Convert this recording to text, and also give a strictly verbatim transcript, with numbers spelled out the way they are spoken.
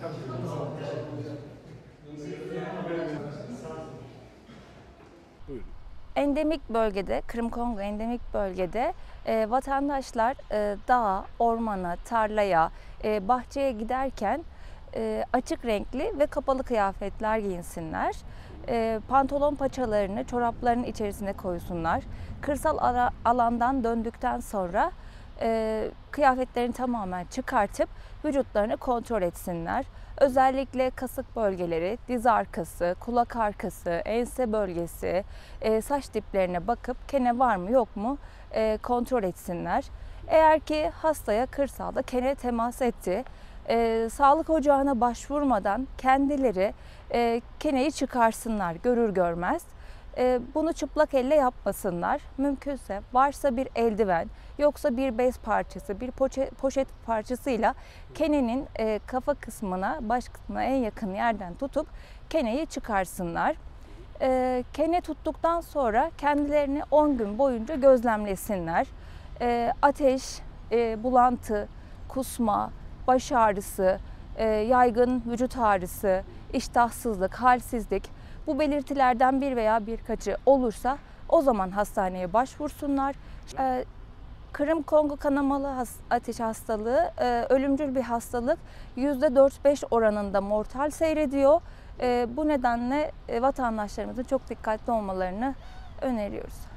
Buyurun. Endemik bölgede, Kırım-Kongo endemik bölgede e, vatandaşlar e, dağa, ormana, tarlaya, e, bahçeye giderken e, açık renkli ve kapalı kıyafetler giyinsinler. E, pantolon paçalarını çorapların içerisine koysunlar. Kırsal ara, alandan döndükten sonra e, kıyafetlerini tamamen çıkartıp vücutlarını kontrol etsinler. Özellikle kasık bölgeleri, diz arkası, kulak arkası, ense bölgesi, e, saç diplerine bakıp kene var mı yok mu e, kontrol etsinler. Eğer ki hastaya kırsalda kene temas etti, e, sağlık ocağına başvurmadan kendileri e, keneyi çıkarsınlar görür görmez. E, bunu çıplak elle yapmasınlar. Mümkünse varsa bir eldiven, yoksa bir bez parçası, bir poşet, poşet parçasıyla kenenin e, kafa kısmına, baş kısmına en yakın yerden tutup keneyi çıkarsınlar. E, kene tuttuktan sonra kendilerini on gün boyunca gözlemlesinler. E, ateş, e, bulantı, kusma, baş ağrısı, e, yaygın vücut ağrısı, iştahsızlık, halsizlik, bu belirtilerden bir veya birkaçı olursa o zaman hastaneye başvursunlar. E, Kırım-Kongo kanamalı ateş hastalığı e, ölümcül bir hastalık. yüzde dört beş oranında mortal seyrediyor. E, bu nedenle e, vatandaşlarımızın çok dikkatli olmalarını öneriyoruz.